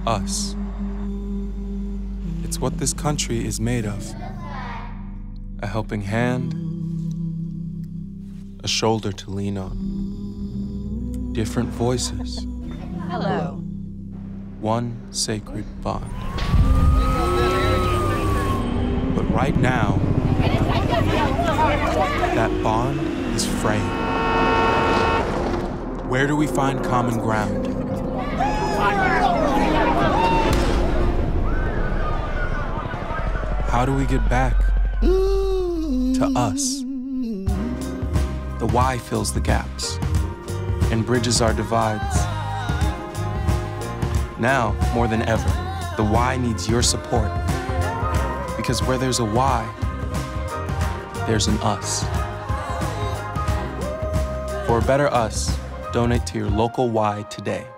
us. It's what this country is made of. A helping hand, a shoulder to lean on. Different voices. Hello. One sacred bond. But right now, that bond is fraying. Where do we find common ground? How do we get back to us? The Y fills the gaps and bridges our divides. Now, more than ever, the Y needs your support. Because where there's a Y, there's an us. For a better us, donate to your local Y today.